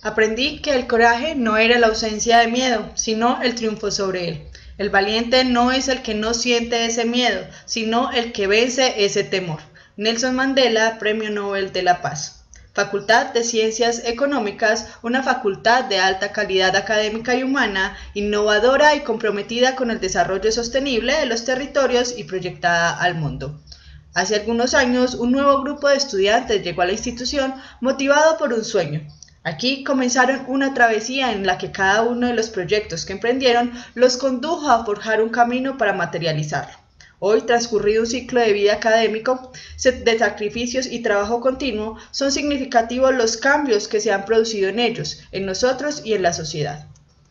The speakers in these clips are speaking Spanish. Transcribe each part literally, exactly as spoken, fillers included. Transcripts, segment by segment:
Aprendí que el coraje no era la ausencia de miedo, sino el triunfo sobre él. El valiente no es el que no siente ese miedo, sino el que vence ese temor. Nelson Mandela, Premio Nobel de la Paz. Facultad de Ciencias Económicas, una facultad de alta calidad académica y humana, innovadora y comprometida con el desarrollo sostenible de los territorios y proyectada al mundo. Hace algunos años, un nuevo grupo de estudiantes llegó a la institución motivado por un sueño. Aquí comenzaron una travesía en la que cada uno de los proyectos que emprendieron los condujo a forjar un camino para materializarlo. Hoy, transcurrido un ciclo de vida académico, de sacrificios y trabajo continuo, son significativos los cambios que se han producido en ellos, en nosotros y en la sociedad.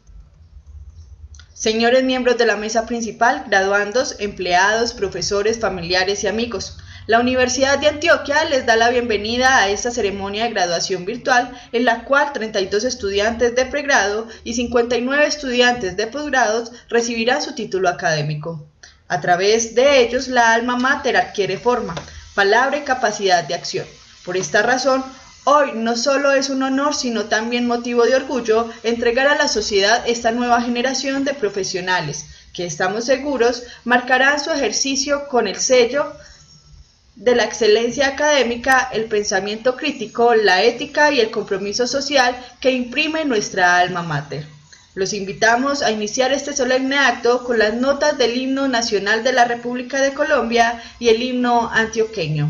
Señores miembros de la mesa principal, graduandos, empleados, profesores, familiares y amigos, la Universidad de Antioquia les da la bienvenida a esta ceremonia de graduación virtual en la cual treinta y dos estudiantes de pregrado y cincuenta y nueve estudiantes de posgrados recibirán su título académico. A través de ellos, la alma mater adquiere forma, palabra y capacidad de acción. Por esta razón, hoy no solo es un honor, sino también motivo de orgullo entregar a la sociedad esta nueva generación de profesionales, que estamos seguros marcarán su ejercicio con el sello de la excelencia académica, el pensamiento crítico, la ética y el compromiso social que imprime nuestra alma mater. Los invitamos a iniciar este solemne acto con las notas del himno nacional de la República de Colombia y el himno antioqueño.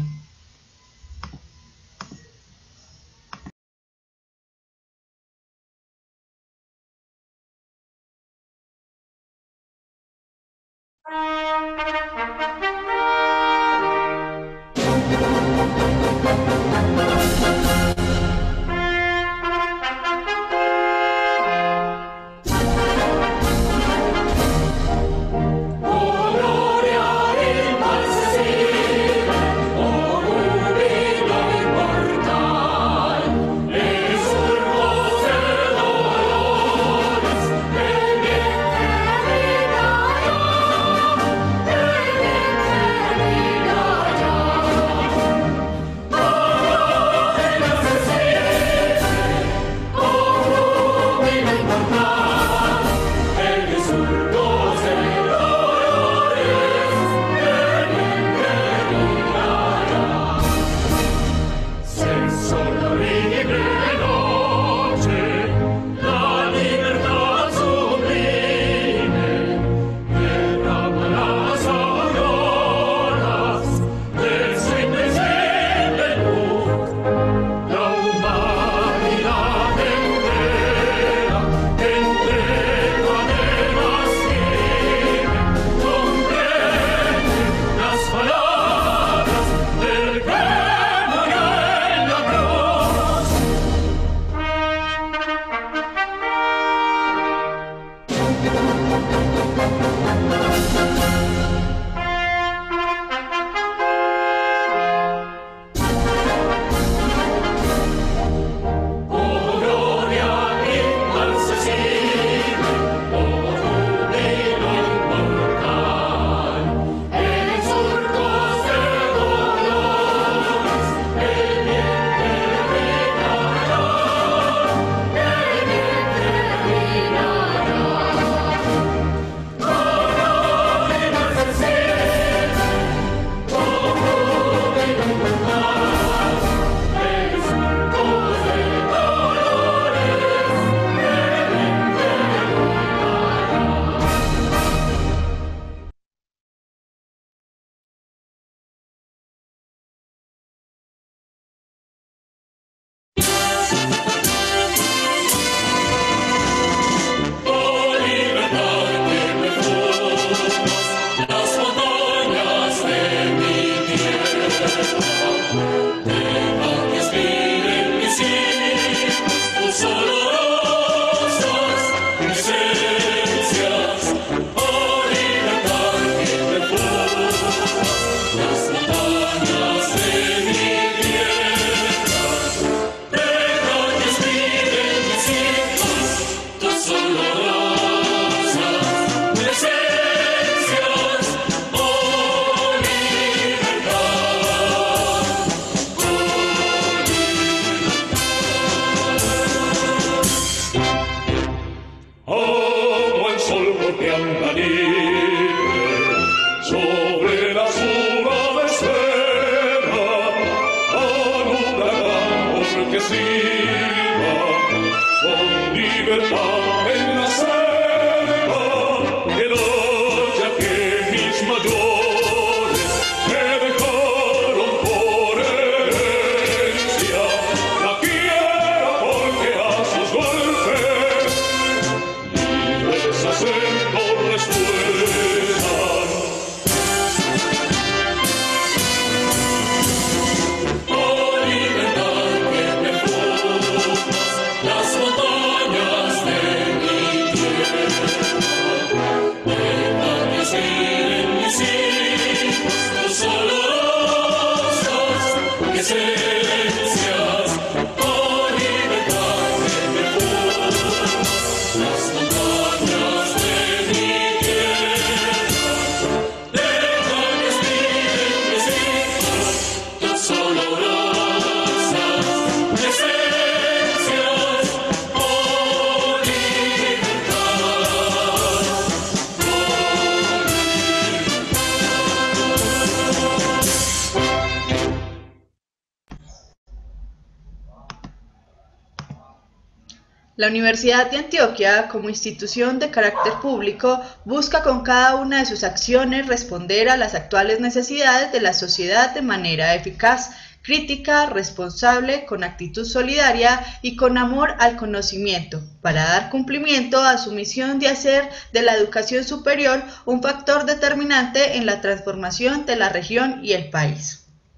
La Universidad de Antioquia, como institución de carácter público, busca con cada una de sus acciones responder a las actuales necesidades de la sociedad de manera eficaz, crítica, responsable, con actitud solidaria y con amor al conocimiento, para dar cumplimiento a su misión de hacer de la educación superior un factor determinante en la transformación de la región y el país.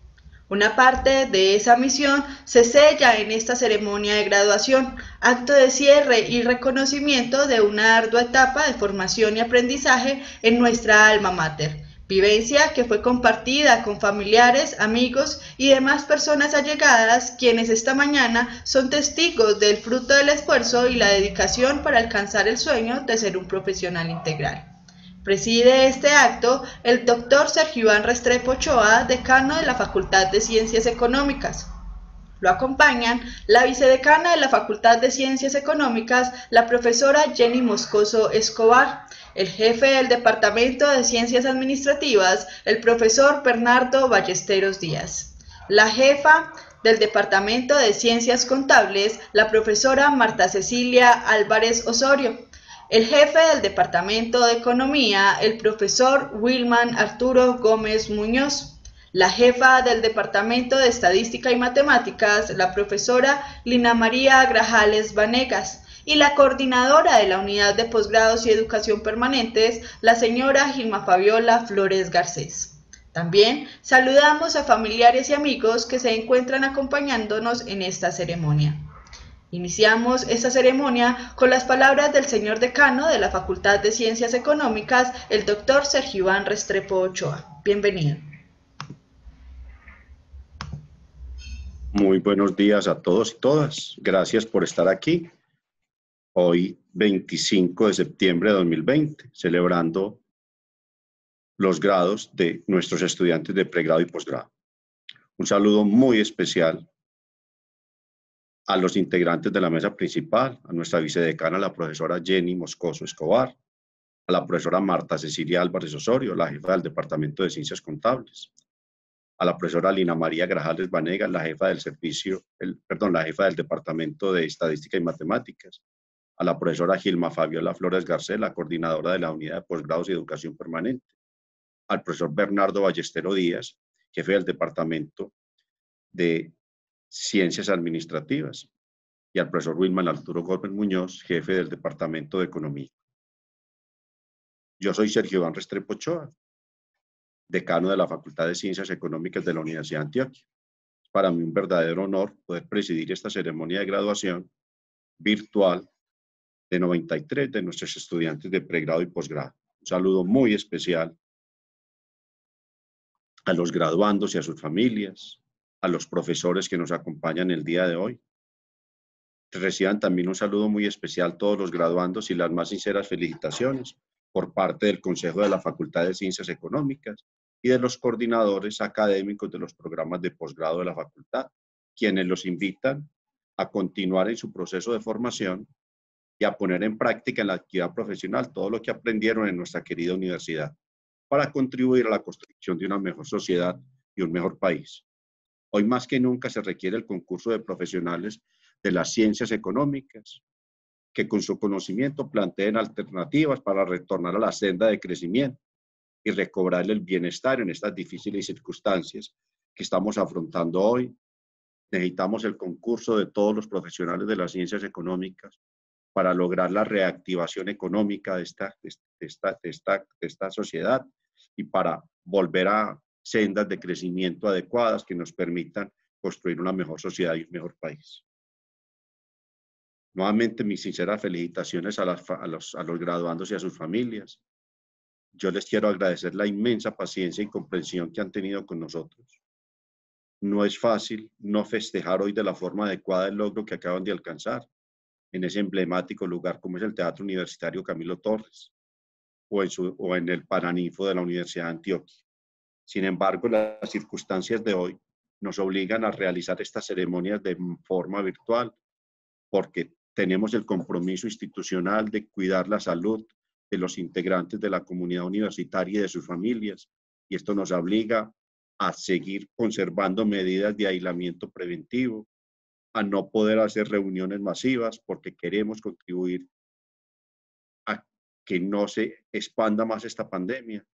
Una parte de esa misión se sella en esta ceremonia de graduación, acto de cierre y reconocimiento de una ardua etapa de formación y aprendizaje en nuestra alma mater, vivencia que fue compartida con familiares, amigos y demás personas allegadas, quienes esta mañana son testigos del fruto del esfuerzo y la dedicación para alcanzar el sueño de ser un profesional integral. Preside este acto el doctor Sergio Iván Restrepo Ochoa, decano de la Facultad de Ciencias Económicas. Lo acompañan la vicedecana de la Facultad de Ciencias Económicas, la profesora Jenny Moscoso Escobar, el jefe del Departamento de Ciencias Administrativas, el profesor Bernardo Ballesteros Díaz, la jefa del Departamento de Ciencias Contables, la profesora Marta Cecilia Álvarez Osorio, el jefe del Departamento de Economía, el profesor Wilman Arturo Gómez Muñoz, la jefa del Departamento de Estadística y Matemáticas, la profesora Lina María Grajales Vanegas, y la coordinadora de la Unidad de Posgrados y Educación Permanentes, la señora Gilma Fabiola Flores Garcés. También saludamos a familiares y amigos que se encuentran acompañándonos en esta ceremonia. Iniciamos esta ceremonia con las palabras del señor decano de la Facultad de Ciencias Económicas, el doctor Sergio Iván Restrepo Ochoa. Bienvenido. Muy buenos días a todos y todas. Gracias por estar aquí. Hoy, veinticinco de septiembre de dos mil veinte, celebrando los grados de nuestros estudiantes de pregrado y posgrado. Un saludo muy especial a los integrantes de la mesa principal, a nuestra vicedecana, la profesora Jenny Moscoso Escobar, a la profesora Marta Cecilia Álvarez Osorio, la jefa del Departamento de Ciencias Contables, a la profesora Lina María Grajales Vanegas, la jefa del servicio, el, perdón, la jefa del Departamento de Estadística y Matemáticas, a la profesora Gilma Fabiola Flores Garcés, la coordinadora de la Unidad de Posgrados y Educación Permanente, al profesor Bernardo Ballesteros Díaz, jefe del Departamento de Ciencias Administrativas, y al profesor Wilman Arturo Gómez Muñoz, jefe del Departamento de Economía. Yo soy Sergio Iván Restrepo Ochoa, decano de la Facultad de Ciencias Económicas de la Universidad de Antioquia. Es para mí un verdadero honor poder presidir esta ceremonia de graduación virtual de noventa y tres de nuestros estudiantes de pregrado y posgrado. Un saludo muy especial a los graduandos y a sus familias, a los profesores que nos acompañan el día de hoy. Reciban también un saludo muy especial todos los graduandos y las más sinceras felicitaciones por parte del Consejo de la Facultad de Ciencias Económicas y de los coordinadores académicos de los programas de posgrado de la facultad, quienes los invitan a continuar en su proceso de formación y a poner en práctica en la actividad profesional todo lo que aprendieron en nuestra querida universidad para contribuir a la construcción de una mejor sociedad y un mejor país. Hoy más que nunca se requiere el concurso de profesionales de las ciencias económicas, que con su conocimiento planteen alternativas para retornar a la senda de crecimiento y recobrar el bienestar en estas difíciles circunstancias que estamos afrontando hoy. Necesitamos el concurso de todos los profesionales de las ciencias económicas para lograr la reactivación económica de esta, de esta, de esta, de esta sociedad y para volver a sendas de crecimiento adecuadas que nos permitan construir una mejor sociedad y un mejor país. Nuevamente, mis sinceras felicitaciones a, las, a, los, a los graduandos y a sus familias. Yo les quiero agradecer la inmensa paciencia y comprensión que han tenido con nosotros. No es fácil no festejar hoy de la forma adecuada el logro que acaban de alcanzar en ese emblemático lugar como es el Teatro Universitario Camilo Torres o en, su, o en el Paraninfo de la Universidad de Antioquia. Sin embargo, las circunstancias de hoy nos obligan a realizar estas ceremonias de forma virtual porque tenemos el compromiso institucional de cuidar la salud de los integrantes de la comunidad universitaria y de sus familias, y esto nos obliga a seguir conservando medidas de aislamiento preventivo, a no poder hacer reuniones masivas porque queremos contribuir a que no se expanda más esta pandemia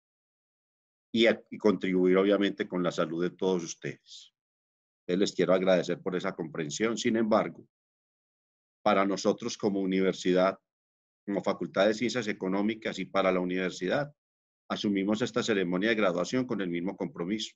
y, a, y contribuir obviamente con la salud de todos ustedes. Entonces, les quiero agradecer por esa comprensión. Sin embargo, para nosotros como universidad, como Facultad de Ciencias Económicas y para la universidad, asumimos esta ceremonia de graduación con el mismo compromiso.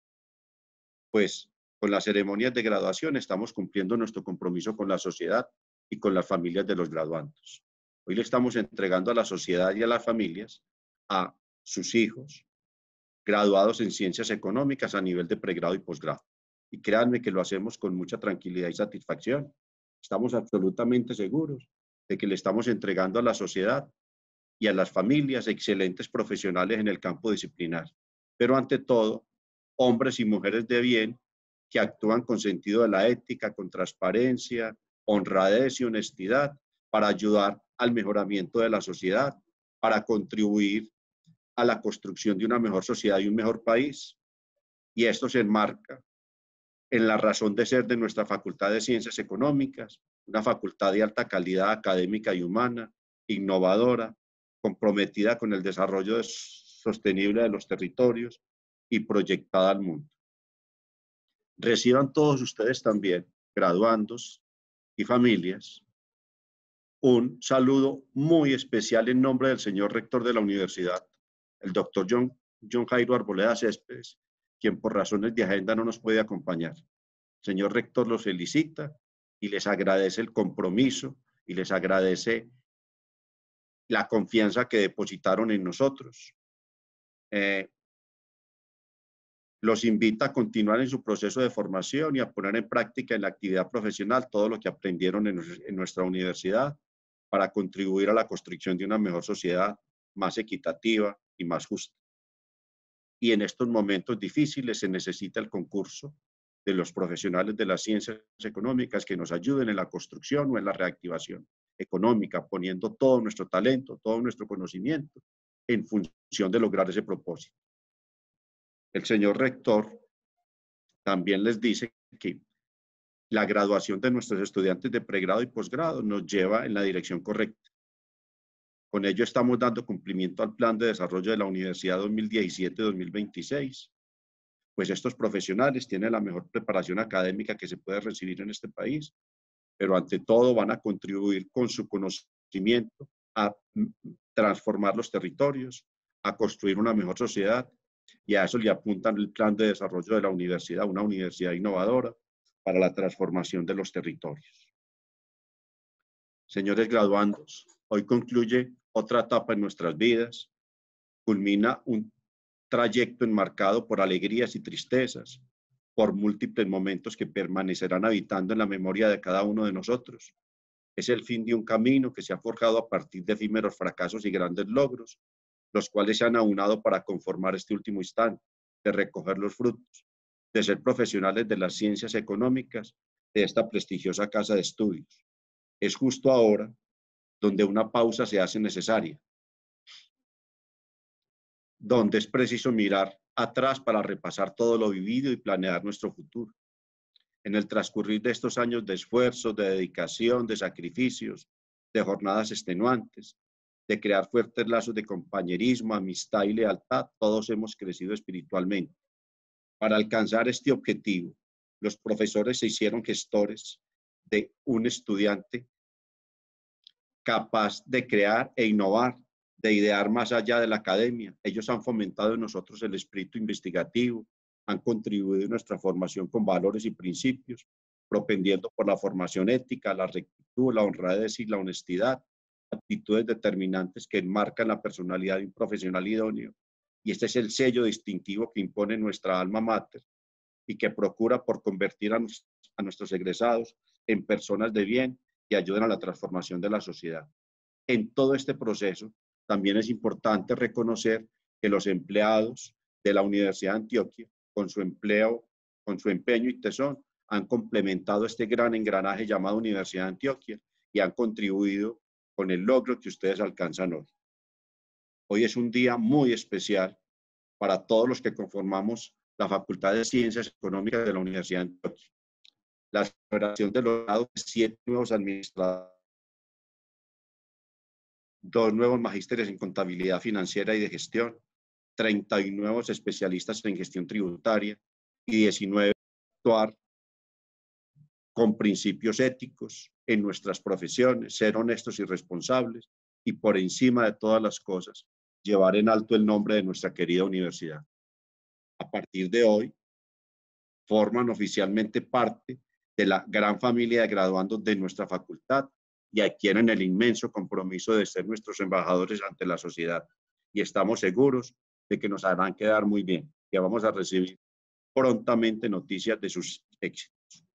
Pues con las ceremonias de graduación estamos cumpliendo nuestro compromiso con la sociedad y con las familias de los graduandos. Hoy le estamos entregando a la sociedad y a las familias a sus hijos graduados en ciencias económicas a nivel de pregrado y posgrado. Y créanme que lo hacemos con mucha tranquilidad y satisfacción. Estamos absolutamente seguros de que le estamos entregando a la sociedad y a las familias excelentes profesionales en el campo disciplinar. Pero ante todo, hombres y mujeres de bien que actúan con sentido de la ética, con transparencia, honradez y honestidad para ayudar al mejoramiento de la sociedad, para contribuir a la construcción de una mejor sociedad y un mejor país. Y esto se enmarca en la razón de ser de nuestra Facultad de Ciencias Económicas, una facultad de alta calidad académica y humana, innovadora, comprometida con el desarrollo sostenible de los territorios y proyectada al mundo. Reciban todos ustedes también, graduandos y familias, un saludo muy especial en nombre del señor rector de la universidad, el doctor John, John Jairo Arboleda Céspedes, quien por razones de agenda no nos puede acompañar. El señor rector los felicita y les agradece el compromiso y les agradece la confianza que depositaron en nosotros. Eh, los invita a continuar en su proceso de formación y a poner en práctica en la actividad profesional todo lo que aprendieron en, en nuestra universidad para contribuir a la construcción de una mejor sociedad más equitativa y más justa. Y en estos momentos difíciles se necesita el concurso de los profesionales de las ciencias económicas que nos ayuden en la construcción o en la reactivación económica, poniendo todo nuestro talento, todo nuestro conocimiento en función de lograr ese propósito. El señor rector también les dice que la graduación de nuestros estudiantes de pregrado y posgrado nos lleva en la dirección correcta. Con ello estamos dando cumplimiento al plan de desarrollo de la Universidad dos mil diecisiete dos mil veintiséis, pues estos profesionales tienen la mejor preparación académica que se puede recibir en este país, pero ante todo van a contribuir con su conocimiento a transformar los territorios, a construir una mejor sociedad, y a eso le apuntan el plan de desarrollo de la universidad, una universidad innovadora para la transformación de los territorios. Señores graduandos, hoy concluye otra etapa en nuestras vidas, culmina un trayecto enmarcado por alegrías y tristezas, por múltiples momentos que permanecerán habitando en la memoria de cada uno de nosotros. Es el fin de un camino que se ha forjado a partir de efímeros fracasos y grandes logros, los cuales se han aunado para conformar este último instante, de recoger los frutos, de ser profesionales de las ciencias económicas de esta prestigiosa casa de estudios. Es justo ahora donde una pausa se hace necesaria, donde es preciso mirar atrás para repasar todo lo vivido y planear nuestro futuro. En el transcurrir de estos años de esfuerzo, de dedicación, de sacrificios, de jornadas extenuantes, de crear fuertes lazos de compañerismo, amistad y lealtad, todos hemos crecido espiritualmente. Para alcanzar este objetivo, los profesores se hicieron gestores de un estudiante capaz de crear e innovar, de idear más allá de la academia. Ellos han fomentado en nosotros el espíritu investigativo, han contribuido en nuestra formación con valores y principios, propendiendo por la formación ética, la rectitud, la honradez y la honestidad, actitudes determinantes que enmarcan la personalidad de un profesional idóneo. Y este es el sello distintivo que impone nuestra alma mater, y que procura por convertir a, nos, a nuestros egresados en personas de bien que ayuden a la transformación de la sociedad. En todo este proceso, también es importante reconocer que los empleados de la Universidad de Antioquia, con su empleo, con su empeño y tesón, han complementado este gran engranaje llamado Universidad de Antioquia y han contribuido con el logro que ustedes alcanzan hoy. Hoy es un día muy especial para todos los que conformamos la Facultad de Ciencias Económicas de la Universidad de Antioquia. La celebración de los grados de siete nuevos administradores, dos nuevos magísteres en contabilidad financiera y de gestión, treinta y nuevos especialistas en gestión tributaria y diecinueve actuar con principios éticos en nuestras profesiones, ser honestos y responsables y por encima de todas las cosas, llevar en alto el nombre de nuestra querida universidad. A partir de hoy, forman oficialmente parte de la gran familia de graduandos de nuestra facultad y adquieren el inmenso compromiso de ser nuestros embajadores ante la sociedad. Y estamos seguros de que nos harán quedar muy bien, que vamos a recibir prontamente noticias de sus éxitos.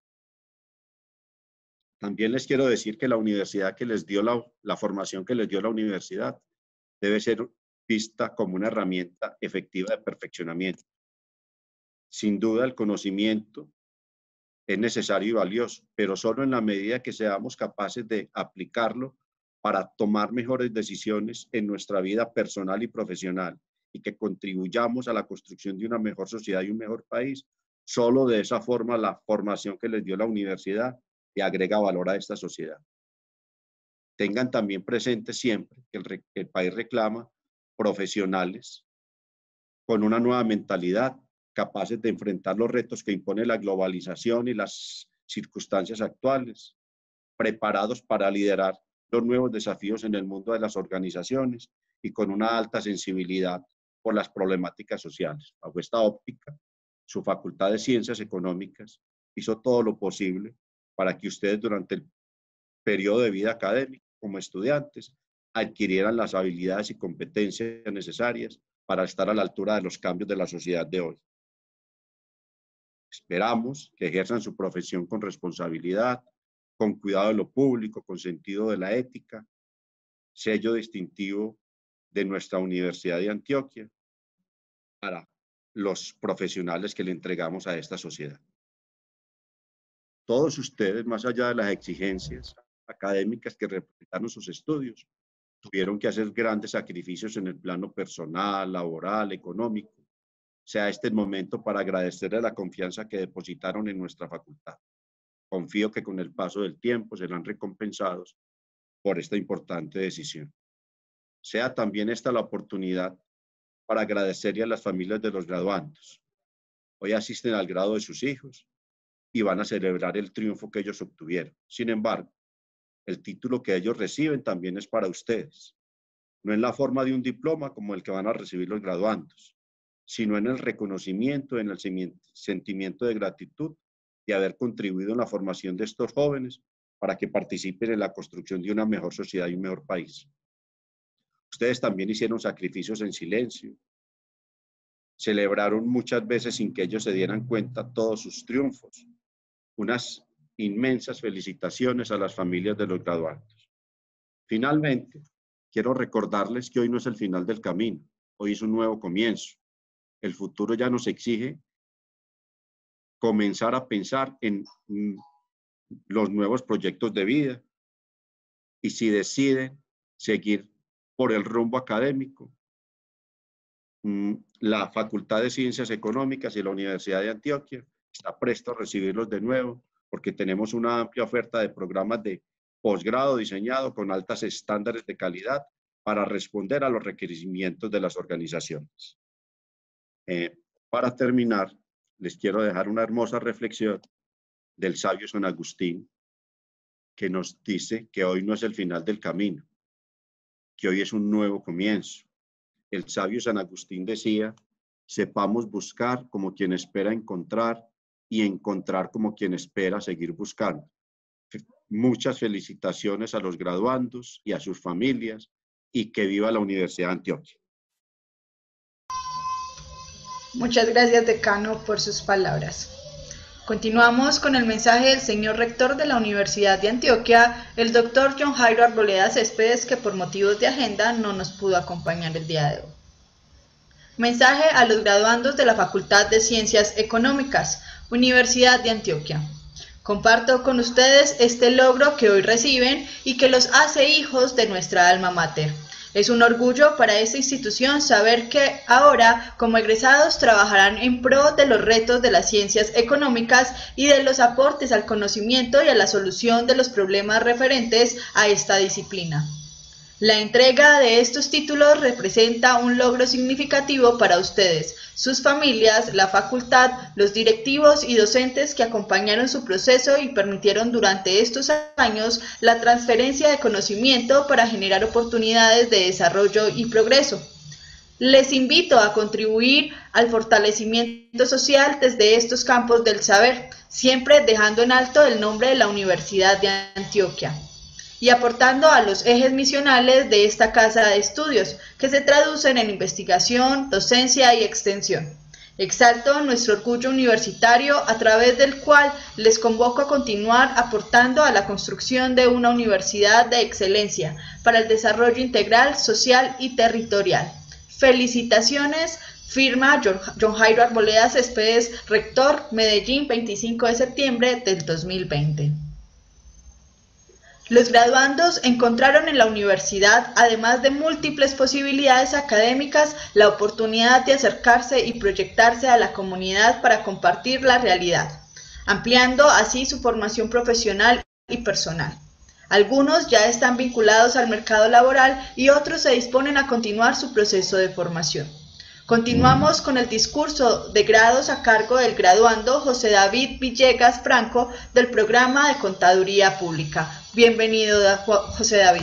También les quiero decir que la universidad que les dio la, la formación que les dio la universidad debe ser vista como una herramienta efectiva de perfeccionamiento. Sin duda, el conocimiento es necesario y valioso, pero solo en la medida que seamos capaces de aplicarlo para tomar mejores decisiones en nuestra vida personal y profesional y que contribuyamos a la construcción de una mejor sociedad y un mejor país, solo de esa forma la formación que les dio la universidad le agrega valor a esta sociedad. Tengan también presente siempre que el, que el país reclama profesionales con una nueva mentalidad, capaces de enfrentar los retos que impone la globalización y las circunstancias actuales, preparados para liderar los nuevos desafíos en el mundo de las organizaciones y con una alta sensibilidad por las problemáticas sociales. Bajo esta óptica, su Facultad de Ciencias Económicas hizo todo lo posible para que ustedes durante el periodo de vida académica como estudiantes adquirieran las habilidades y competencias necesarias para estar a la altura de los cambios de la sociedad de hoy. Esperamos que ejerzan su profesión con responsabilidad, con cuidado de lo público, con sentido de la ética, sello distintivo de nuestra Universidad de Antioquia para los profesionales que le entregamos a esta sociedad. Todos ustedes, más allá de las exigencias académicas que representaron sus estudios, tuvieron que hacer grandes sacrificios en el plano personal, laboral, económico. Sea este el momento para agradecerles la confianza que depositaron en nuestra facultad. Confío que con el paso del tiempo serán recompensados por esta importante decisión. Sea también esta la oportunidad para agradecerle a las familias de los graduandos. Hoy asisten al grado de sus hijos y van a celebrar el triunfo que ellos obtuvieron. Sin embargo, el título que ellos reciben también es para ustedes. No en la forma de un diploma como el que van a recibir los graduandos, sino en el reconocimiento, en el sentimiento de gratitud de haber contribuido en la formación de estos jóvenes para que participen en la construcción de una mejor sociedad y un mejor país. Ustedes también hicieron sacrificios en silencio, celebraron muchas veces sin que ellos se dieran cuenta todos sus triunfos. Unas inmensas felicitaciones a las familias de los graduandos. Finalmente, quiero recordarles que hoy no es el final del camino, hoy es un nuevo comienzo. El futuro ya nos exige comenzar a pensar en los nuevos proyectos de vida y si deciden seguir por el rumbo académico, la Facultad de Ciencias Económicas y la Universidad de Antioquia está presto a recibirlos de nuevo porque tenemos una amplia oferta de programas de posgrado diseñado con altos estándares de calidad para responder a los requerimientos de las organizaciones. Eh, para terminar, les quiero dejar una hermosa reflexión del sabio San Agustín, que nos dice que hoy no es el final del camino, que hoy es un nuevo comienzo. El sabio San Agustín decía, sepamos buscar como quien espera encontrar y encontrar como quien espera seguir buscando. Muchas felicitaciones a los graduandos y a sus familias y que viva la Universidad de Antioquia. Muchas gracias, decano, por sus palabras. Continuamos con el mensaje del señor rector de la Universidad de Antioquia, el doctor John Jairo Arboleda Céspedes, que por motivos de agenda no nos pudo acompañar el día de hoy. Mensaje a los graduandos de la Facultad de Ciencias Económicas, Universidad de Antioquia. Comparto con ustedes este logro que hoy reciben y que los hace hijos de nuestra alma mater. Es un orgullo para esta institución saber que ahora, como egresados, trabajarán en pro de los retos de las ciencias económicas y de los aportes al conocimiento y a la solución de los problemas referentes a esta disciplina. La entrega de estos títulos representa un logro significativo para ustedes, sus familias, la facultad, los directivos y docentes que acompañaron su proceso y permitieron durante estos años la transferencia de conocimiento para generar oportunidades de desarrollo y progreso. Les invito a contribuir al fortalecimiento social desde estos campos del saber, siempre dejando en alto el nombre de la Universidad de Antioquia y aportando a los ejes misionales de esta casa de estudios, que se traducen en investigación, docencia y extensión. Exalto nuestro orgullo universitario, a través del cual les convoco a continuar aportando a la construcción de una universidad de excelencia para el desarrollo integral, social y territorial. Felicitaciones, firma John Jairo Arboleda Céspedes, rector, Medellín, veinticinco de septiembre del dos mil veinte. Los graduandos encontraron en la universidad, además de múltiples posibilidades académicas, la oportunidad de acercarse y proyectarse a la comunidad para compartir la realidad, ampliando así su formación profesional y personal. Algunos ya están vinculados al mercado laboral y otros se disponen a continuar su proceso de formación. Continuamos con el discurso de grados a cargo del graduando José David Villegas Franco del programa de Contaduría Pública. Bienvenido, José David.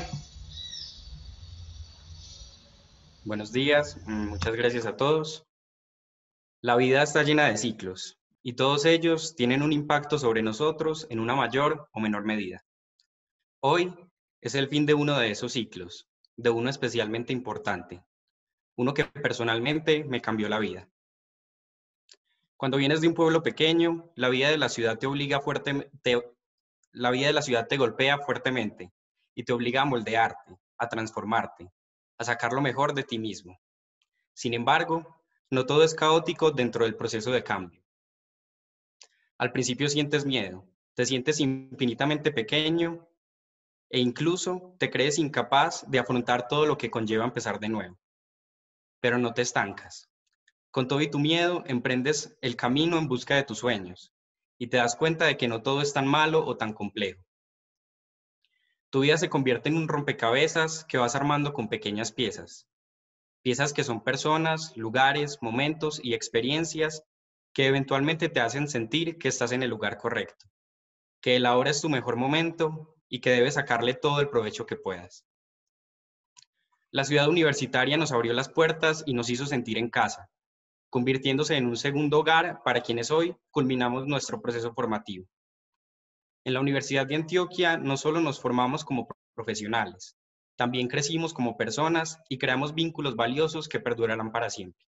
Buenos días, muchas gracias a todos. La vida está llena de ciclos y todos ellos tienen un impacto sobre nosotros en una mayor o menor medida. Hoy es el fin de uno de esos ciclos, de uno especialmente importante. Uno que personalmente me cambió la vida. Cuando vienes de un pueblo pequeño, la vida de la ciudad te obliga fuertemente, la vida de la ciudad te golpea fuertemente y te obliga a moldearte, a transformarte, a sacar lo mejor de ti mismo. Sin embargo, no todo es caótico dentro del proceso de cambio. Al principio sientes miedo, te sientes infinitamente pequeño e incluso te crees incapaz de afrontar todo lo que conlleva empezar de nuevo. Pero no te estancas. Con todo y tu miedo, emprendes el camino en busca de tus sueños y te das cuenta de que no todo es tan malo o tan complejo. Tu vida se convierte en un rompecabezas que vas armando con pequeñas piezas. Piezas que son personas, lugares, momentos y experiencias que eventualmente te hacen sentir que estás en el lugar correcto, que el ahora es tu mejor momento y que debes sacarle todo el provecho que puedas. La ciudad universitaria nos abrió las puertas y nos hizo sentir en casa, convirtiéndose en un segundo hogar para quienes hoy culminamos nuestro proceso formativo. En la Universidad de Antioquia no solo nos formamos como profesionales, también crecimos como personas y creamos vínculos valiosos que perdurarán para siempre.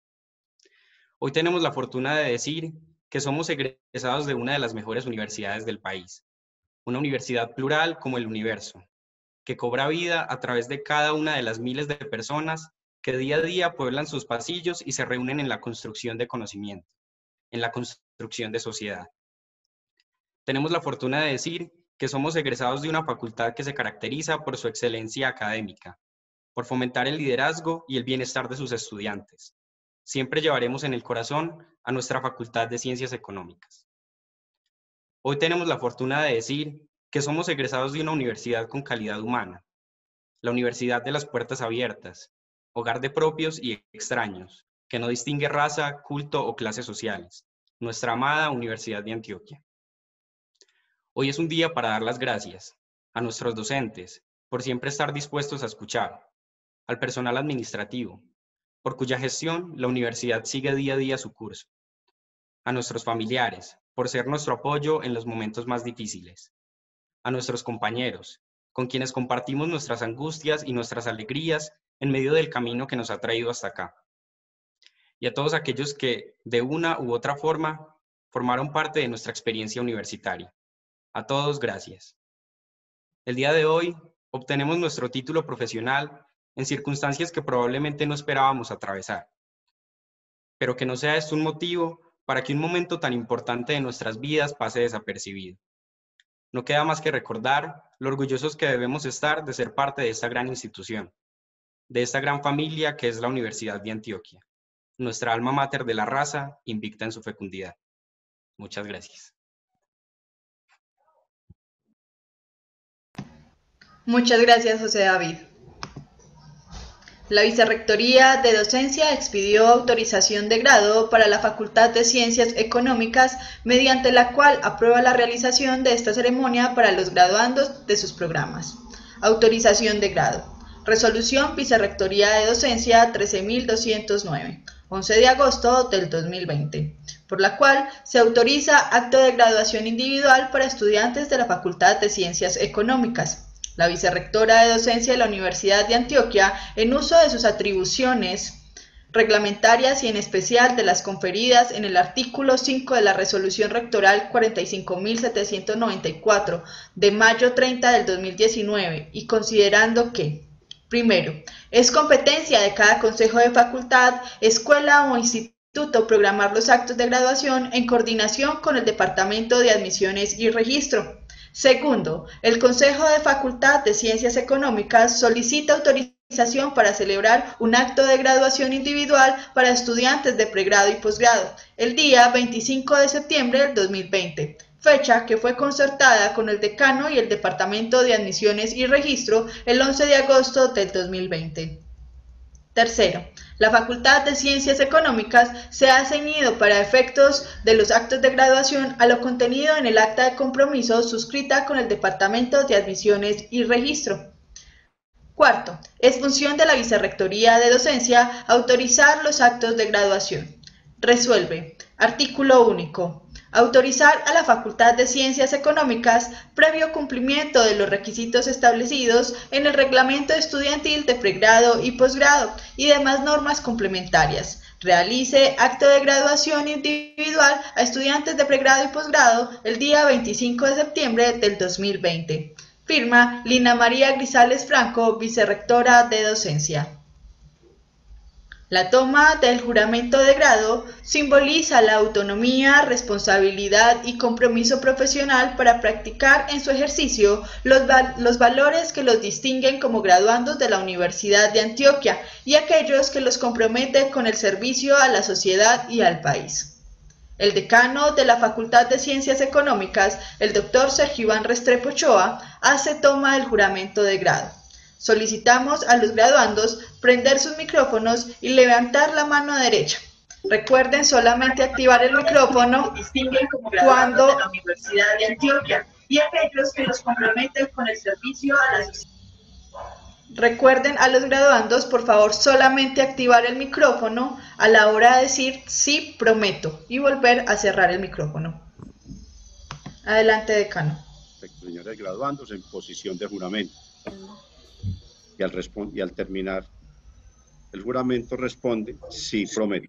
Hoy tenemos la fortuna de decir que somos egresados de una de las mejores universidades del país, una universidad plural como el universo, que cobra vida a través de cada una de las miles de personas que día a día pueblan sus pasillos y se reúnen en la construcción de conocimiento, en la construcción de sociedad. Tenemos la fortuna de decir que somos egresados de una facultad que se caracteriza por su excelencia académica, por fomentar el liderazgo y el bienestar de sus estudiantes. Siempre llevaremos en el corazón a nuestra Facultad de Ciencias Económicas. Hoy tenemos la fortuna de decir que somos egresados de una universidad con calidad humana, la Universidad de las Puertas Abiertas, hogar de propios y extraños, que no distingue raza, culto o clases sociales, nuestra amada Universidad de Antioquia. Hoy es un día para dar las gracias a nuestros docentes por siempre estar dispuestos a escuchar, al personal administrativo, por cuya gestión la universidad sigue día a día su curso, a nuestros familiares, por ser nuestro apoyo en los momentos más difíciles, a nuestros compañeros, con quienes compartimos nuestras angustias y nuestras alegrías en medio del camino que nos ha traído hasta acá, y a todos aquellos que, de una u otra forma, formaron parte de nuestra experiencia universitaria. A todos, gracias. El día de hoy obtenemos nuestro título profesional en circunstancias que probablemente no esperábamos atravesar, pero que no sea esto un motivo para que un momento tan importante de nuestras vidas pase desapercibido. No queda más que recordar lo orgullosos que debemos estar de ser parte de esta gran institución, de esta gran familia que es la Universidad de Antioquia, nuestra alma mater de la raza, invicta en su fecundidad. Muchas gracias. Muchas gracias, José David. La Vicerrectoría de Docencia expidió autorización de grado para la Facultad de Ciencias Económicas, mediante la cual aprueba la realización de esta ceremonia para los graduandos de sus programas. Autorización de grado. Resolución Vicerrectoría de Docencia trece mil doscientos nueve, once de agosto del dos mil veinte, por la cual se autoriza acto de graduación individual para estudiantes de la Facultad de Ciencias Económicas. La vicerrectora de docencia de la Universidad de Antioquia, en uso de sus atribuciones reglamentarias y en especial de las conferidas en el artículo cinco de la Resolución Rectoral cuarenta y cinco mil setecientos noventa y cuatro de mayo treinta del dos mil diecinueve, y considerando que: primero, es competencia de cada consejo de facultad, escuela o instituto programar los actos de graduación en coordinación con el Departamento de Admisiones y Registro. Segundo, el Consejo de Facultad de Ciencias Económicas solicita autorización para celebrar un acto de graduación individual para estudiantes de pregrado y posgrado el día veinticinco de septiembre del dos mil veinte, fecha que fue concertada con el decano y el Departamento de Admisiones y Registro el once de agosto del dos mil veinte. Tercero, la Facultad de Ciencias Económicas se ha ceñido para efectos de los actos de graduación a lo contenido en el acta de compromiso suscrita con el Departamento de Admisiones y Registro. Cuarto, es función de la Vicerrectoría de Docencia autorizar los actos de graduación. Resuelve. Artículo único. Autorizar a la Facultad de Ciencias Económicas, previo cumplimiento de los requisitos establecidos en el reglamento estudiantil de pregrado y posgrado y demás normas complementarias, realice acto de graduación individual a estudiantes de pregrado y posgrado el día veinticinco de septiembre del dos mil veinte. Firma Lina María Grisales Franco, Vicerrectora de Docencia. La toma del juramento de grado simboliza la autonomía, responsabilidad y compromiso profesional para practicar en su ejercicio los, val los valores que los distinguen como graduandos de la Universidad de Antioquia y aquellos que los comprometen con el servicio a la sociedad y al país. El decano de la Facultad de Ciencias Económicas, el doctor Sergio Iván Restrepo Ochoa, hace toma del juramento de grado. Solicitamos a los graduandos prender sus micrófonos y levantar la mano derecha. Recuerden solamente activar el micrófono cuando de la Universidad de Antioquia y aquellos que los comprometen con el servicio a la sociedad. Recuerden a los graduandos, por favor, solamente activar el micrófono a la hora de decir sí prometo y volver a cerrar el micrófono. Adelante, decano. Perfecto, señores graduandos, en posición de juramento. Y al, y al terminar el juramento responde sí prometo.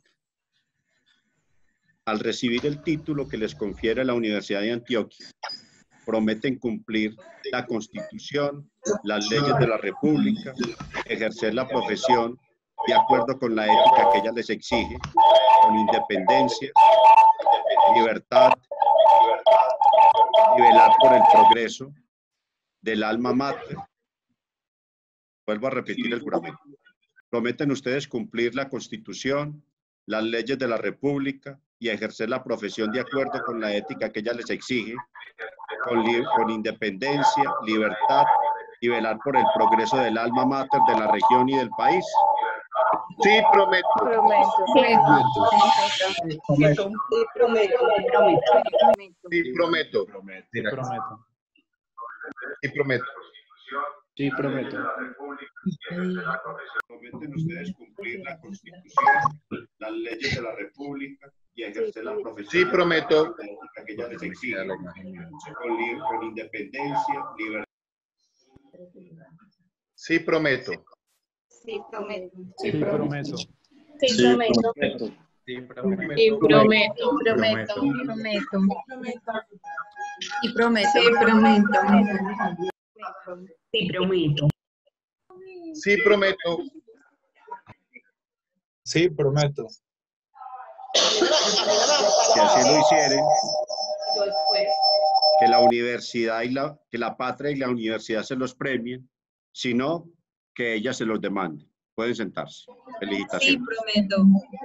Al recibir el título que les confiere la Universidad de Antioquia, prometen cumplir la Constitución, las leyes de la República, ejercer la profesión de acuerdo con la ética que ella les exige, con independencia, libertad y velar por el progreso del alma mater. Vuelvo a repetir el juramento. Prometen ustedes cumplir la Constitución, las leyes de la República y ejercer la profesión de acuerdo con la ética que ella les exige, con, con independencia, libertad y velar por el progreso del alma mater de la región y del país. Sí, prometo. Prometo. Sí, prometo. Sí, prometo. Sí, prometo. Sí, prometo. Sí, prometo. Sí, prometo. Prometen ustedes cumplir la Constitución, las leyes de la República y ejercer la profesión. Sí, prometo. Que ella les exige, con, con independencia, libertad. Sí, prometo. Sí, prometo. Sí, prometo. Sí, prometo. Sí, prometo. Y prometo. Prometo. Prometo. Y prometo. Sí, prometo. Sí, prometo. Sí, prometo. Sí, prometo. Si así lo hicieren, que la universidad y la, que la patria y la universidad se los premien, sino que ella se los demande. Pueden sentarse. Sí, Felicitaciones. prometo.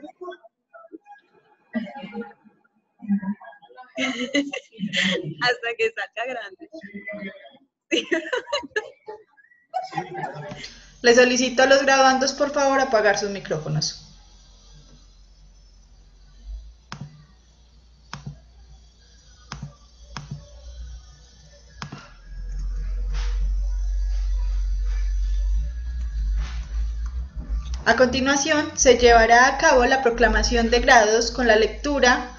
Hasta que salga grande. Les solicito a los graduandos, por favor, apagar sus micrófonos. A continuación, se llevará a cabo la proclamación de grados con la lectura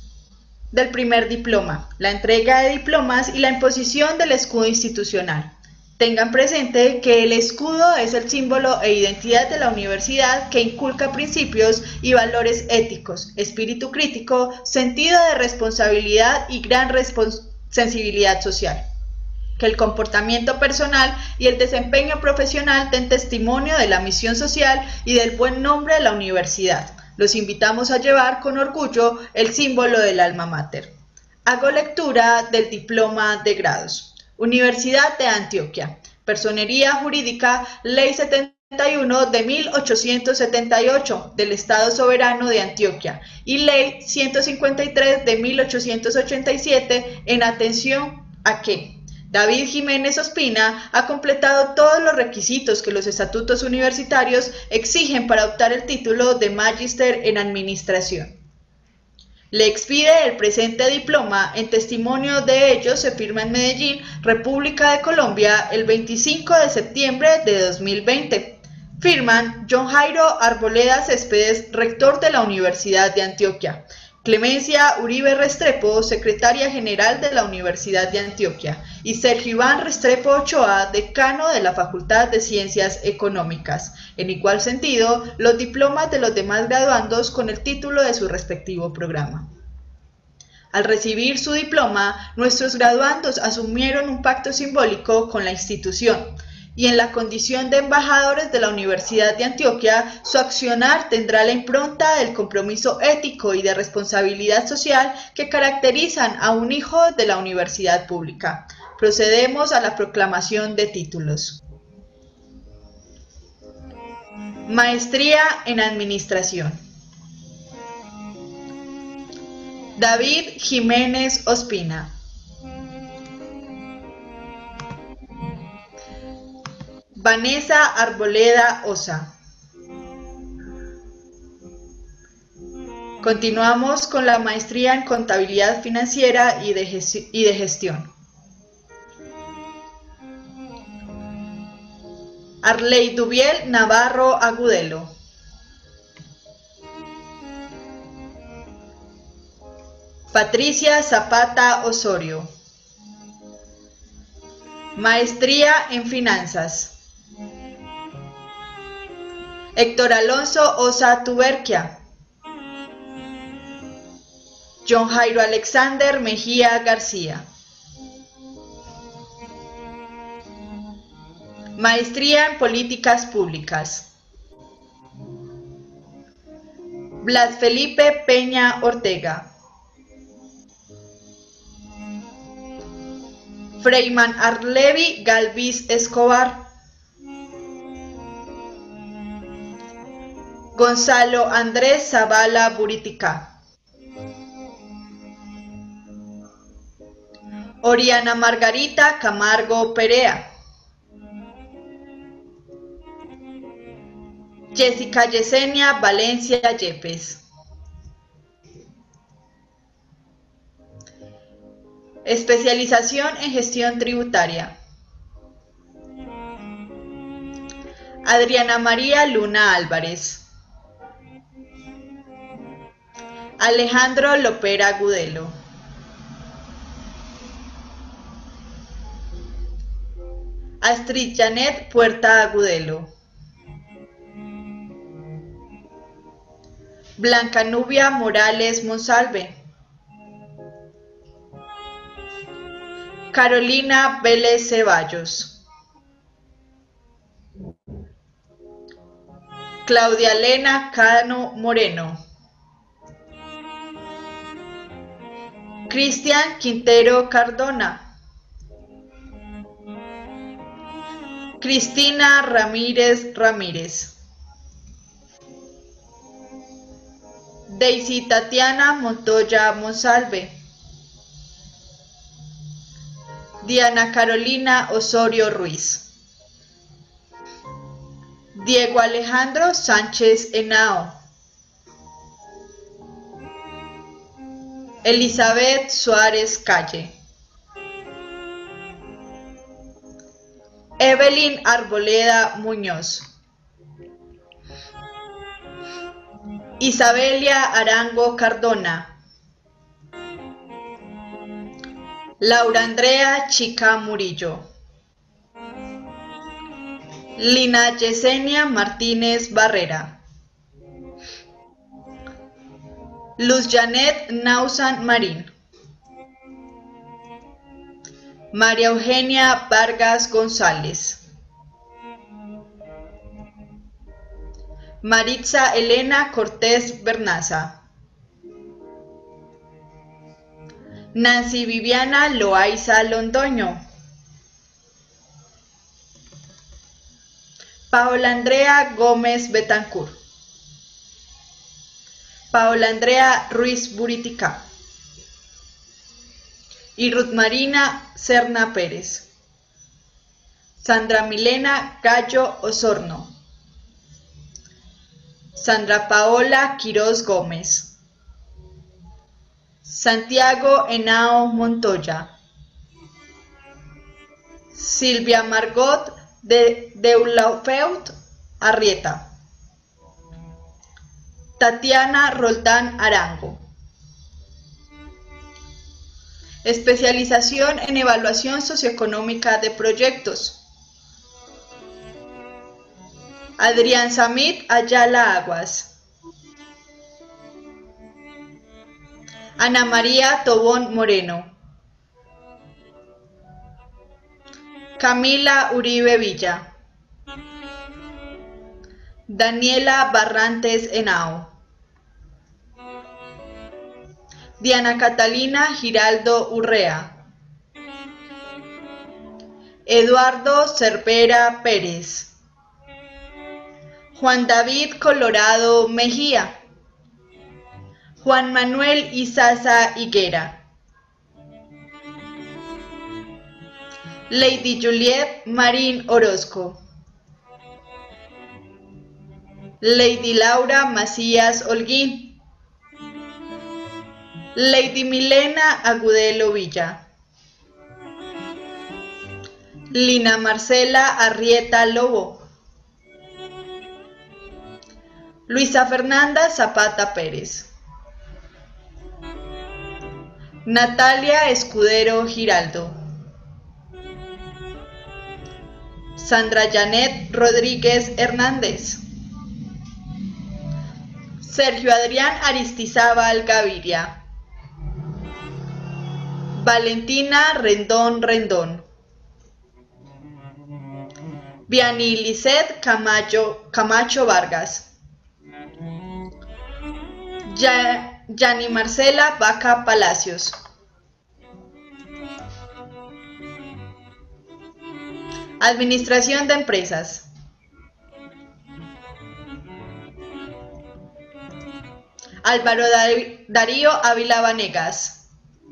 del primer diploma, la entrega de diplomas y la imposición del escudo institucional. Tengan presente que el escudo es el símbolo e identidad de la universidad que inculca principios y valores éticos, espíritu crítico, sentido de responsabilidad y gran sensibilidad social. Que el comportamiento personal y el desempeño profesional den testimonio de la misión social y del buen nombre de la universidad. Los invitamos a llevar con orgullo el símbolo del alma mater. Hago lectura del diploma de grados. Universidad de Antioquia. Personería jurídica, Ley setenta y uno de mil ochocientos setenta y ocho del Estado Soberano de Antioquia y Ley ciento cincuenta y tres de mil ochocientos ochenta y siete en atención a que David Jiménez Ospina ha completado todos los requisitos que los estatutos universitarios exigen para optar el título de Magíster en Administración. Le expide el presente diploma, en testimonio de ello se firma en Medellín, República de Colombia, el veinticinco de septiembre de dos mil veinte. Firman John Jairo Arboleda Céspedes, rector de la Universidad de Antioquia. Clemencia Uribe Restrepo, secretaria general de la Universidad de Antioquia, y Sergio Iván Restrepo Ochoa, decano de la Facultad de Ciencias Económicas. En igual sentido, los diplomas de los demás graduandos con el título de su respectivo programa. Al recibir su diploma, nuestros graduandos asumieron un pacto simbólico con la institución, y en la condición de embajadores de la Universidad de Antioquia, su accionar tendrá la impronta del compromiso ético y de responsabilidad social que caracterizan a un hijo de la universidad pública. Procedemos a la proclamación de títulos. Maestría en Administración. David Jiménez Ospina. Vanessa Arboleda Osa. Continuamos con la maestría en Contabilidad Financiera y de, gesti- y de Gestión. Arley Dubiel Navarro Agudelo. Patricia Zapata Osorio. Maestría en Finanzas. Héctor Alonso Osa Tuberquia. John Jairo Alexander Mejía García. Maestría en Políticas Públicas. Blas Felipe Peña Ortega. Freyman Arlevi Galvis Escobar. Gonzalo Andrés Zavala Buritica. Oriana Margarita Camargo Perea. Jessica Yesenia Valencia Yepes. Especialización en Gestión Tributaria. Adriana María Luna Álvarez. Alejandro Lopera Agudelo. Astrid Janet Puerta Agudelo. Blanca Nubia Morales Monsalve. Carolina Vélez Ceballos. Claudia Elena Cano Moreno. Cristian Quintero Cardona. Cristina Ramírez Ramírez. Daisy Tatiana Montoya Monsalve. Diana Carolina Osorio Ruiz. Diego Alejandro Sánchez Henao. Elizabeth Suárez Calle. Evelyn Arboleda Muñoz. Isabelia Arango Cardona. Laura Andrea Chica Murillo. Lina Yesenia Martínez Barrera. Luz Janet Nausan Marín. María Eugenia Vargas González. Maritza Elena Cortés Bernaza. Nancy Viviana Loaiza Londoño. Paola Andrea Gómez Betancur. Paola Andrea Ruiz Buritica. Y Ruth Marina Serna Pérez. Sandra Milena Gallo Osorno. Sandra Paola Quiroz Gómez. Santiago Henao Montoya. Silvia Margot de Deulofeut Arrieta. Tatiana Roldán Arango. Especialización en evaluación socioeconómica de proyectos. Adrián Samit Ayala Aguas. Ana María Tobón Moreno. Camila Uribe Villa. Daniela Barrantes Henao. Diana Catalina Giraldo Urrea. Eduardo Cervera Pérez. Juan David Colorado Mejía. Juan Manuel Izaza Higuera. Lady Juliet Marín Orozco. Lady Laura Macías Holguín. Lady Milena Agudelo Villa. Lina Marcela Arrieta Lobo. Luisa Fernanda Zapata Pérez. Natalia Escudero Giraldo. Sandra Janet Rodríguez Hernández. Sergio Adrián Aristizábal Gaviria. Valentina Rendón Rendón. Vianney Lisset Camacho, Camacho Vargas. Ya, Yani Marcela Vaca Palacios. Administración de Empresas. Álvaro Darío Ávila Vanegas.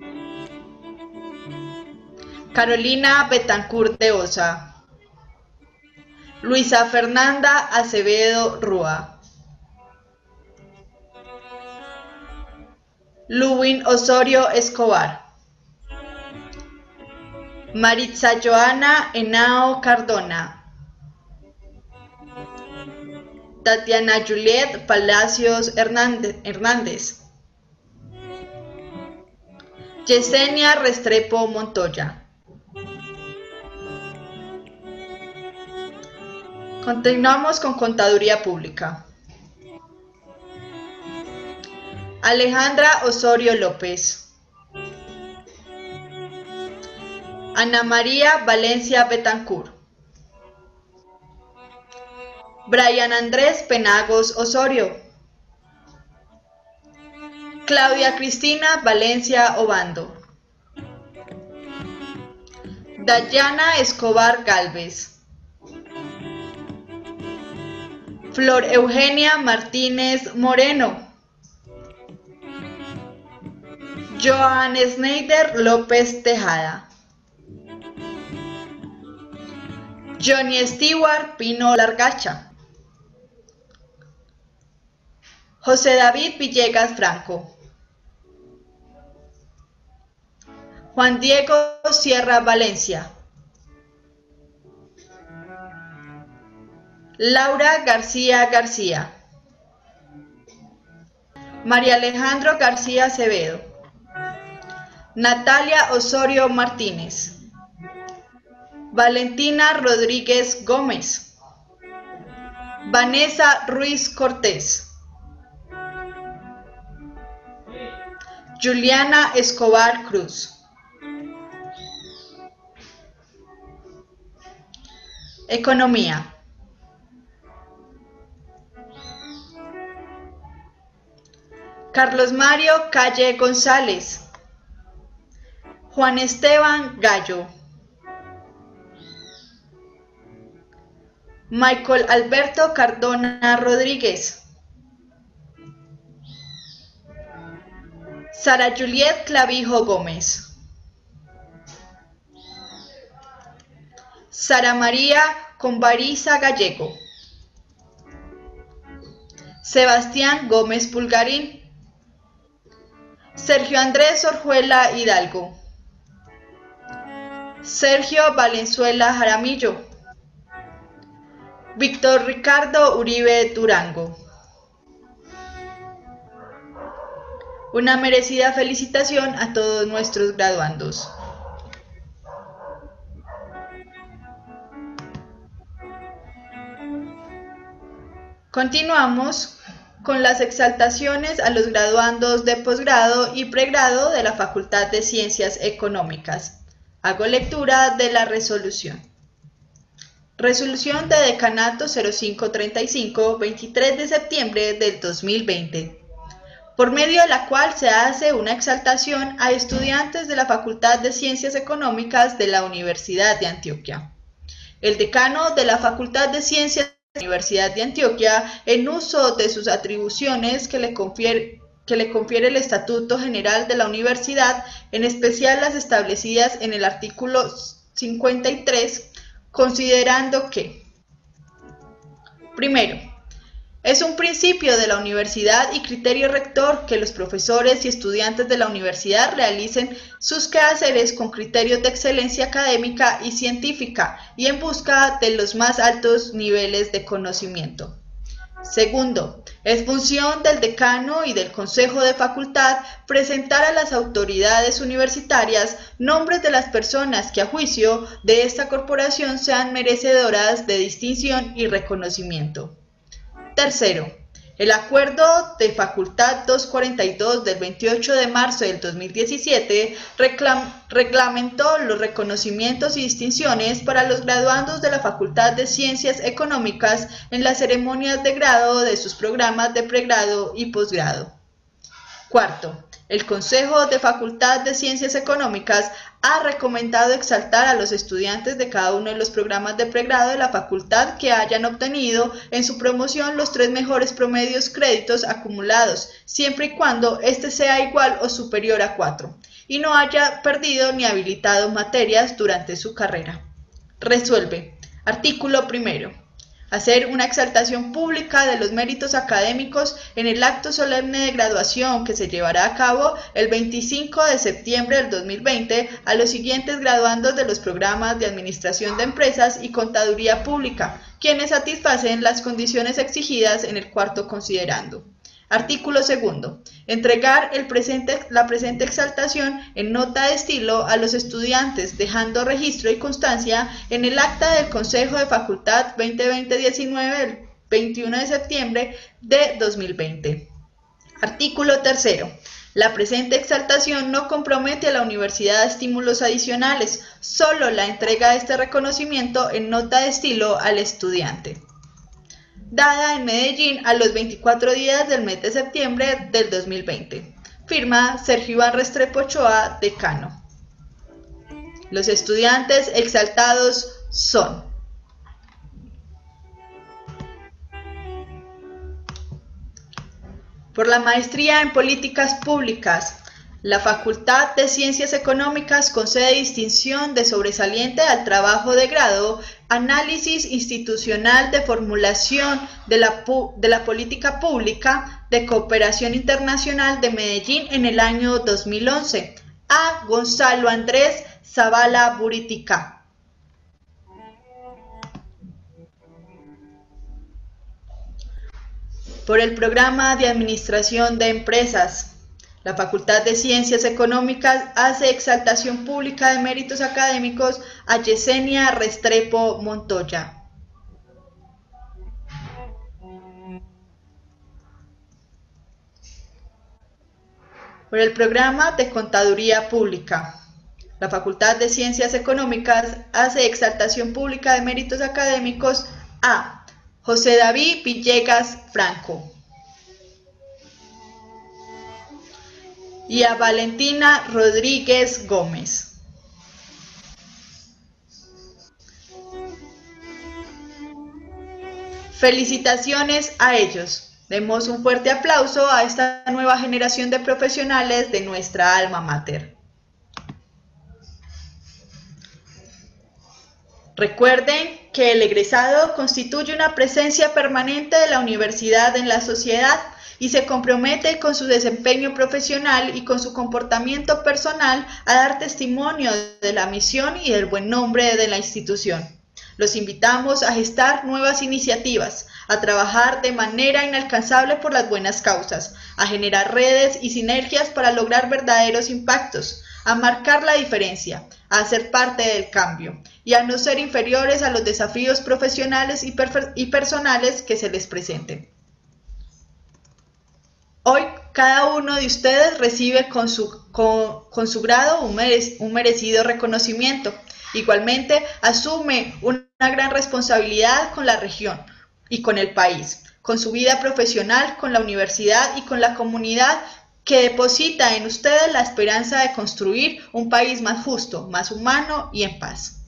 Carolina Betancourt de Osa. Luisa Fernanda Acevedo Rúa. Luwin Osorio Escobar. Maritza Joana Henao Cardona. Tatiana Juliet Palacios Hernández. Hernández. Yesenia Restrepo Montoya. Continuamos con Contaduría Pública. Alejandra Osorio López. Ana María Valencia Betancourt. Brian Andrés Penagos Osorio. Claudia Cristina Valencia Obando. Dayana Escobar Galvez. Flor Eugenia Martínez Moreno. Joan Schneider López Tejada. Johnny Stewart Pino Largacha. José David Villegas Franco. Juan Diego Sierra Valencia. Laura García García. María Alejandro García Acevedo. Natalia Osorio Martínez. Valentina Rodríguez Gómez. Vanessa Ruiz Cortés. Juliana Escobar Cruz. Economía. Carlos Mario Calle González. Juan Esteban Gallo. Michael Alberto Cardona Rodríguez. Sara Juliet Clavijo Gómez. Sara María Convariza Gallego. Sebastián Gómez Pulgarín. Sergio Andrés Orjuela Hidalgo. Sergio Valenzuela Jaramillo. Víctor Ricardo Uribe Durango. Una merecida felicitación a todos nuestros graduandos. Continuamos con las exaltaciones a los graduandos de posgrado y pregrado de la Facultad de Ciencias Económicas. Hago lectura de la resolución. Resolución de Decanato cero cinco treinta y cinco, veintitrés de septiembre del dos mil veinte, por medio de la cual se hace una exaltación a estudiantes de la Facultad de Ciencias Económicas de la Universidad de Antioquia. El decano de la Facultad de Ciencias de la Universidad de Antioquia, en uso de sus atribuciones que le confiere, que le confiere el Estatuto General de la Universidad, en especial las establecidas en el artículo cincuenta y tres, considerando que, primero, es un principio de la universidad y criterio rector que los profesores y estudiantes de la universidad realicen sus quehaceres con criterios de excelencia académica y científica y en busca de los más altos niveles de conocimiento. Segundo, es función del decano y del consejo de facultad presentar a las autoridades universitarias nombres de las personas que a juicio de esta corporación sean merecedoras de distinción y reconocimiento. Tercero, el acuerdo de facultad doscientos cuarenta y dos del veintiocho de marzo del dos mil diecisiete reclam, reglamentó los reconocimientos y distinciones para los graduandos de la Facultad de Ciencias Económicas en las ceremonias de grado de sus programas de pregrado y posgrado. Cuarto, el Consejo de Facultad de Ciencias Económicas ha recomendado exaltar a los estudiantes de cada uno de los programas de pregrado de la facultad que hayan obtenido en su promoción los tres mejores promedios créditos acumulados, siempre y cuando éste sea igual o superior a cuatro, y no haya perdido ni habilitado materias durante su carrera. Resuelve. Artículo primero. Hacer una exaltación pública de los méritos académicos en el acto solemne de graduación que se llevará a cabo el veinticinco de septiembre del dos mil veinte a los siguientes graduandos de los programas de Administración de Empresas y Contaduría Pública, quienes satisfacen las condiciones exigidas en el cuarto considerando. Artículo segundo. Entregar el presente, la presente exaltación en nota de estilo a los estudiantes, dejando registro y constancia en el acta del Consejo de Facultad veinte veinte diecinueve del veintiuno de septiembre de dos mil veinte. Artículo tercero. La presente exaltación no compromete a la universidad a estímulos adicionales, solo la entrega de este reconocimiento en nota de estilo al estudiante. Dada en Medellín a los veinticuatro días del mes de septiembre del dos mil veinte. Firma Sergio Iván Restrepo Ochoa, decano. Los estudiantes exaltados son: por la maestría en políticas públicas, la Facultad de Ciencias Económicas concede distinción de sobresaliente al trabajo de grado, análisis institucional de formulación de la, de la política pública de cooperación internacional de Medellín en el año dos mil once, a Gonzalo Andrés Zavala Buritica. Por el programa de Administración de Empresas, la Facultad de Ciencias Económicas hace exaltación pública de méritos académicos a Yesenia Restrepo Montoya. Por el programa de Contaduría Pública, la Facultad de Ciencias Económicas hace exaltación pública de méritos académicos a José David Villegas Franco y a Valentina Rodríguez Gómez. Felicitaciones a ellos. Demos un fuerte aplauso a esta nueva generación de profesionales de nuestra alma mater. Recuerden que el egresado constituye una presencia permanente de la universidad en la sociedad y se compromete con su desempeño profesional y con su comportamiento personal a dar testimonio de la misión y del buen nombre de la institución. Los invitamos a gestar nuevas iniciativas, a trabajar de manera inalcanzable por las buenas causas, a generar redes y sinergias para lograr verdaderos impactos, a marcar la diferencia, a ser parte del cambio y a no ser inferiores a los desafíos profesionales y, y personales que se les presenten. Hoy cada uno de ustedes recibe con su, con, con su grado un, merec, un merecido reconocimiento. Igualmente asume una gran responsabilidad con la región y con el país, con su vida profesional, con la universidad y con la comunidad que deposita en ustedes la esperanza de construir un país más justo, más humano y en paz.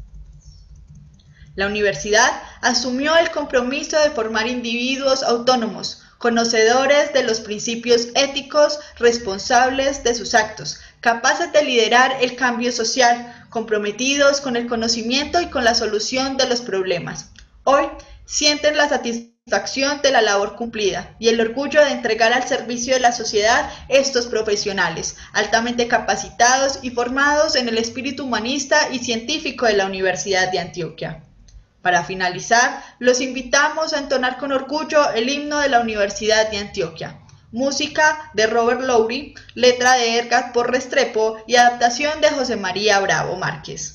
La universidad asumió el compromiso de formar individuos autónomos, conocedores de los principios éticos, responsables de sus actos, capaces de liderar el cambio social, comprometidos con el conocimiento y con la solución de los problemas. Hoy sienten la satisfacción de la labor cumplida y el orgullo de entregar al servicio de la sociedad estos profesionales, altamente capacitados y formados en el espíritu humanista y científico de la Universidad de Antioquia. Para finalizar, los invitamos a entonar con orgullo el himno de la Universidad de Antioquia. Música de Robert Lowry, letra de Edgar por Restrepo y adaptación de José María Bravo Márquez.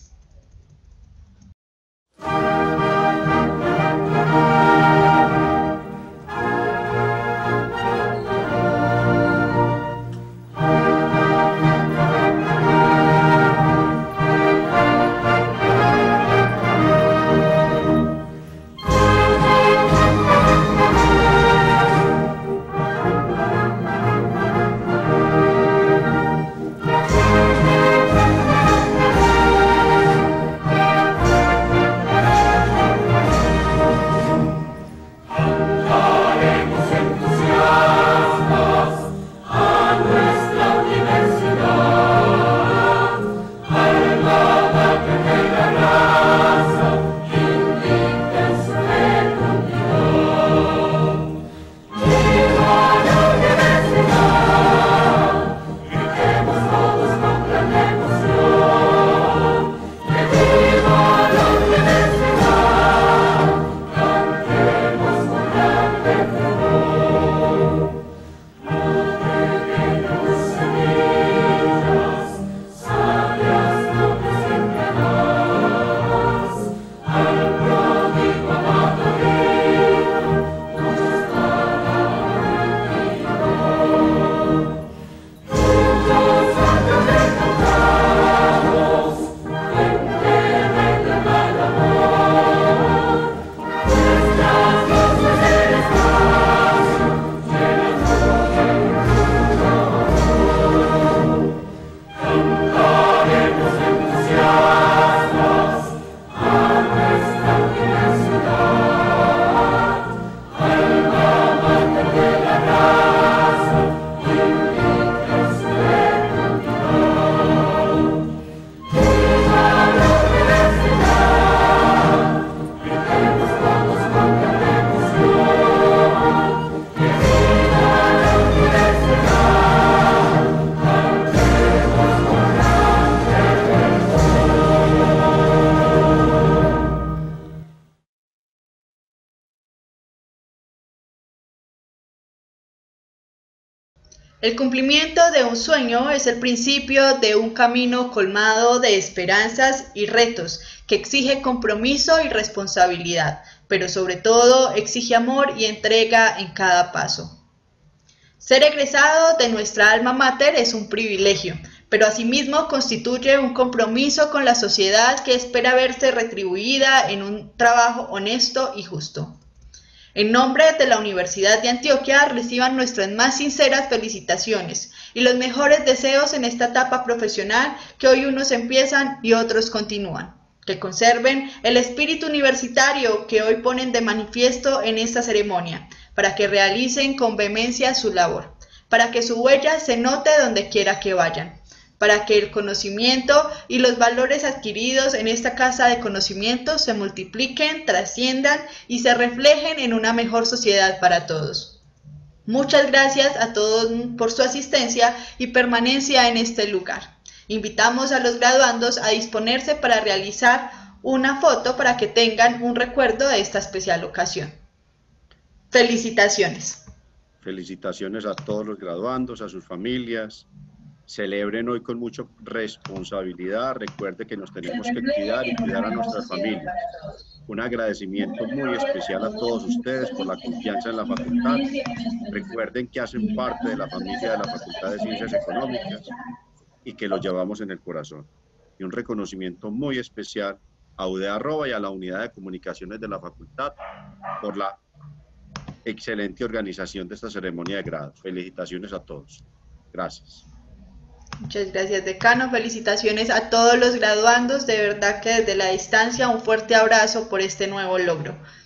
El cumplimiento de un sueño es el principio de un camino colmado de esperanzas y retos que exige compromiso y responsabilidad, pero sobre todo exige amor y entrega en cada paso. Ser egresado de nuestra alma mater es un privilegio, pero asimismo constituye un compromiso con la sociedad que espera verse retribuida en un trabajo honesto y justo. En nombre de la Universidad de Antioquia, reciban nuestras más sinceras felicitaciones y los mejores deseos en esta etapa profesional que hoy unos empiezan y otros continúan. Que conserven el espíritu universitario que hoy ponen de manifiesto en esta ceremonia, para que realicen con vehemencia su labor, para que su huella se note donde quiera que vayan, para que el conocimiento y los valores adquiridos en esta casa de conocimiento se multipliquen, trasciendan y se reflejen en una mejor sociedad para todos. Muchas gracias a todos por su asistencia y permanencia en este lugar. Invitamos a los graduandos a disponerse para realizar una foto para que tengan un recuerdo de esta especial ocasión. Felicitaciones. Felicitaciones a todos los graduandos, a sus familias. Celebren hoy con mucha responsabilidad. Recuerde que nos tenemos que cuidar y cuidar a nuestras familias. Un agradecimiento muy especial a todos ustedes por la confianza en la facultad. Recuerden que hacen parte de la familia de la Facultad de Ciencias Económicas y que lo llevamos en el corazón. Y un reconocimiento muy especial a U D E Arroba y a la Unidad de Comunicaciones de la facultad por la excelente organización de esta ceremonia de grados. Felicitaciones a todos. Gracias. Muchas gracias, decano. Felicitaciones a todos los graduandos. De verdad que desde la distancia un fuerte abrazo por este nuevo logro.